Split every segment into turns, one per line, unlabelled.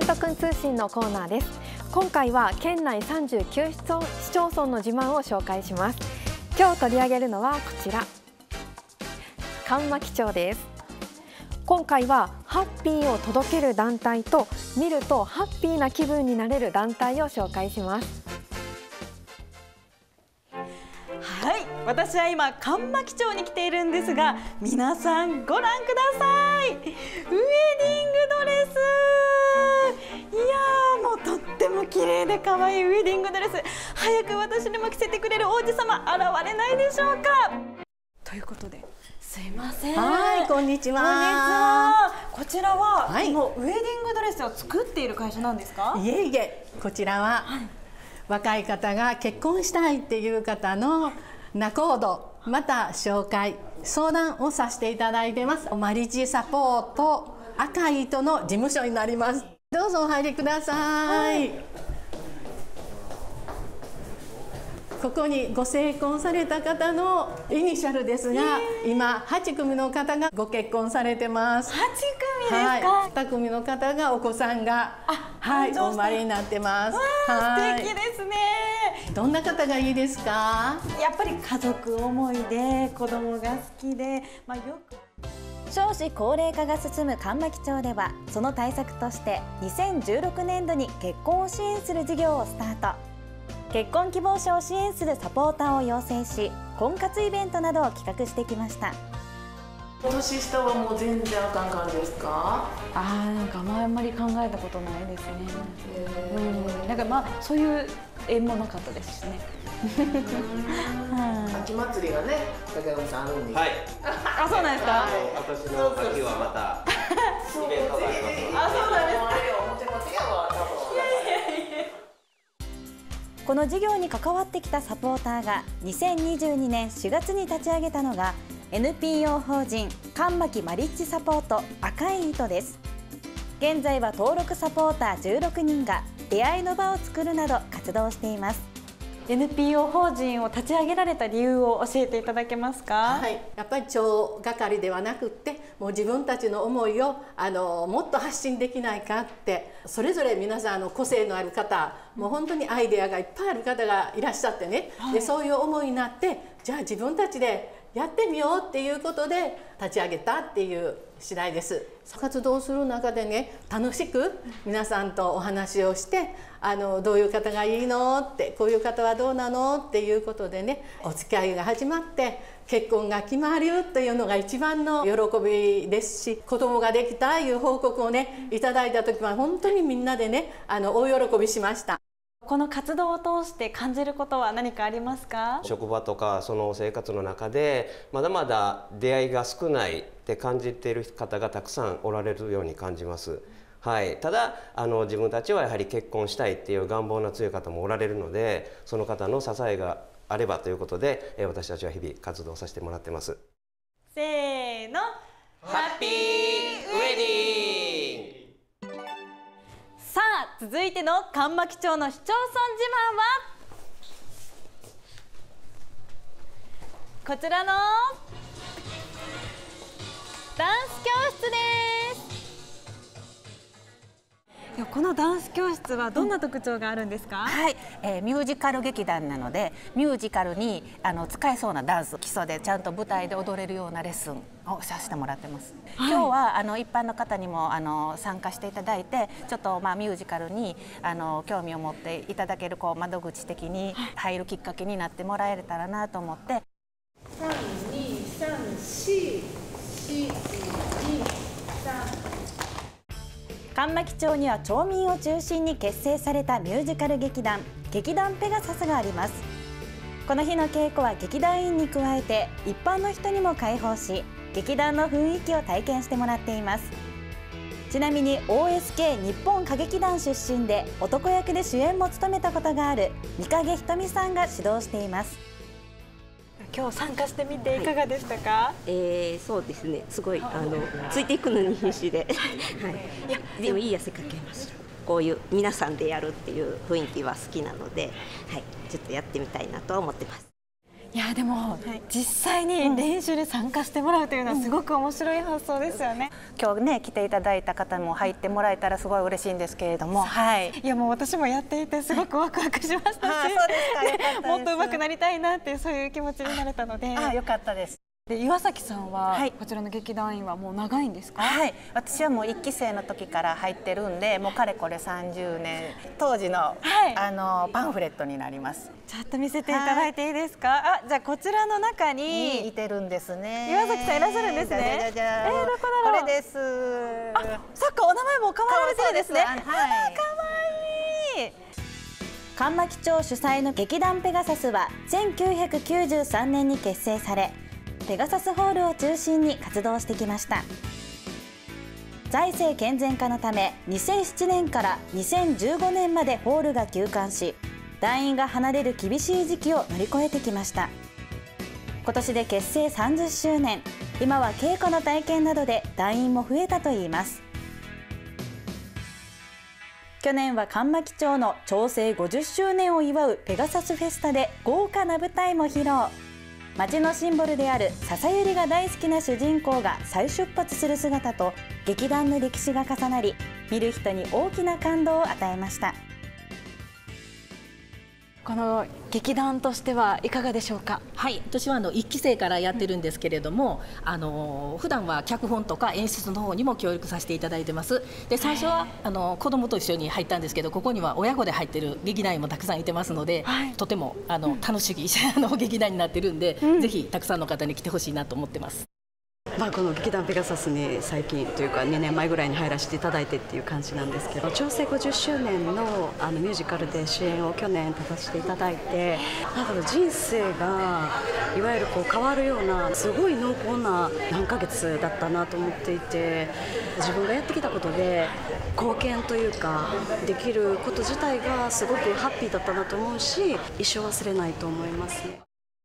とくん通信のコーナーです。今回は県内39市町村の自慢を紹介します。今日取り上げるのはこちら、上牧町です。今回はハッピーを届ける団体と見るとハッピーな気分になれる団体を紹介します。
はい、私は今上牧町に来ているんですが、皆さんご覧ください。ウェディングドレス、いやーもうとっても綺麗で可愛いウェディングドレス、早く私にも着せてくれる王子様現れないでしょうか。ということで、すいません。
はい、こんにちは。
こんにちは。こちらは、このウェディングドレスを作っている会社なんですか？
いえいえ、こちらは、若い方が結婚したいっていう方の仲人、また紹介、相談をさせていただいてます。マリッジサポート赤い糸の事務所になります。どうぞお入りください。ここにご成婚された方のイニシャルですが、今8組の方がご結婚されてます。
8組ですか？
2組の方がお子さんがお生まれになってます。
素敵ですね。
どんな方がいいですか？
やっぱり家族思いで子供が好きで、よく
少子高齢化が進む上牧町では、その対策として2016年度に結婚を支援する事業をスタート。結婚希望者を支援するサポーターを養成し、婚活イベントなどを企画してきました。
年下はもう全然あかん感じですか？
なんかあんまり考えたことないですね。なんかそういう縁もなかったですしね。
秋祭りがね、竹上さんあるんで。
はい。
あ、そうなんですか？
私の秋はまたイベントがあります。
あ、そうなんですか？
この事業に関わってきたサポーターが2022年4月に立ち上げたのが NPO 法人上牧マリッジサポート赤い糸です。現在は登録サポーター16人が出会いの場を作るなど活動しています。
NPO 法人を立ち上げられた理由を教えていただけますか？
はい、やっぱり町係ではなくってもう自分たちの思いをもっと発信できないかって、それぞれ皆さん個性のある方、もう本当にアイデアがいっぱいある方がいらっしゃってね、でそういう思いになって、じゃあ自分たちでやってみようっていうことで立ち上げたっていう次第です。活動する中でね、楽しく皆さんとお話をして、どういう方がいいのって、こういう方はどうなのっていうことでね、お付き合いが始まって結婚が決まるというのが一番の喜びですし、子供ができたいう報告をねいただいた時は本当にみんなでね大喜びしました。
この活動を通して感じることは何かありますか？
職場とかその生活の中でまだまだ出会いが少ないって感じている方がたくさんおられるように感じます。はい、ただ自分たちはやはり結婚したいっていう願望の強い方もおられるので、その方の支えがあればということで、私たちは日々活動させてもらってます。
せーの、
ハッピーウェディング。
さあ、続いての上牧町の市町村自慢はこちらのダンス教室です。このダンス教室はどんな特徴があるんですか？
はい、ミュージカル劇団なので、ミュージカルに使えそうなダンス、基礎でちゃんと舞台で踊れるようなレッスンをさせてもらってます。今日は一般の方にも参加していただいて、ちょっとミュージカルに興味を持っていただける窓口的に入るきっかけになってもらえたらなと思って。
上牧町には町民を中心に結成されたミュージカル劇団ペガサスがあります。この日の稽古は劇団員に加えて一般の人にも開放し、劇団の雰囲気を体験してもらっています。ちなみに OSK 日本歌劇団出身で男役で主演も務めたことがある三影ひとみさんが指導しています。
今日参加してみていかがでしたか？
そうですね、すごいついていくのに必死で、はい、でもいい汗かけました。こういう皆さんでやるっていう雰囲気は好きなので、はい、ちょっとやってみたいなと思ってます。
いやでも、実際に練習に参加してもらうというのはすごく面白い発想ですよね。
今日ね来ていただいた方も入ってもらえたらすごい嬉しいんですけれども、
いやもう私もやっていてすごくワクワクしましたし、もっと上手くなりたいなっていうそういう気持ちになれたので、
よかったです。
で岩崎さんは、こちらの劇団員はもう長いんですか？
私はもう1期生の時から入ってるんで、もうかれこれ30年、当時の、パンフレットになります。
ちょっと見せていただいていいですか？じゃあこちらの中に
いてるんですね。
岩崎さんいらっしゃるんですね。どこだろう？
これです。
そっか、お名前も変わられてるんですね。かわいい。
上牧町主催の劇団ペガサスは1993年に結成され、ペガサスホールを中心に活動してきました。財政健全化のため2007年から2015年までホールが休館し、団員が離れる厳しい時期を乗り越えてきました。今年で結成30周年、今は稽古の体験などで団員も増えたといいます。去年は上牧町の町制50周年を祝うペガサスフェスタで豪華な舞台も披露。町のシンボルである笹百合が大好きな主人公が再出発する姿と劇団の歴史が重なり、見る人に大きな感動を与えました。
この劇団としてはいかがでしょうか？
私は1期生からやってるんですけれども、普段は脚本とか演出の方にも協力させていただいてます。で最初は子供と一緒に入ったんですけど、ここには親子で入ってる劇団員もたくさんいてますので、とても楽しい劇団になってるんで、ぜひたくさんの方に来てほしいなと思ってます。
この劇団ペガサスに最近というか2年前ぐらいに入らせていただいてっていう感じなんですけど、町制50周年のミュージカルで主演を去年立たせていただいて、人生がいわゆる変わるようなすごい濃厚な何ヶ月だったなと思っていて、自分がやってきたことで貢献というかできること自体がすごくハッピーだったなと思うし、一生忘れないと思いますね。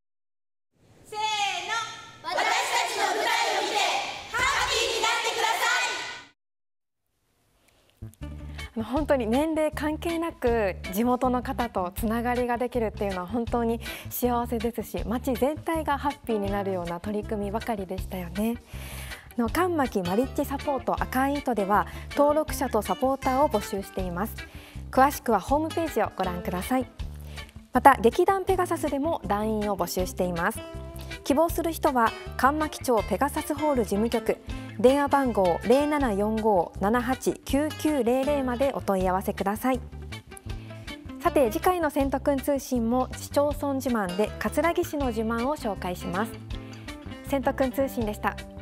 本当に年齢関係なく地元の方とつながりができるっていうのは本当に幸せですし、町全体がハッピーになるような取り組みばかりでしたよね。上牧マリッジサポート赤い糸では登録者とサポーターを募集しています。詳しくはホームページをご覧ください。また劇団ペガサスでも団員を募集しています。希望する人は上牧町ペガサスホール事務局、電話番号 0745-789900 までお問い合わせください。さて次回のせんとくん通信も市町村自慢で葛城市の自慢を紹介します。せんとくん通信でした。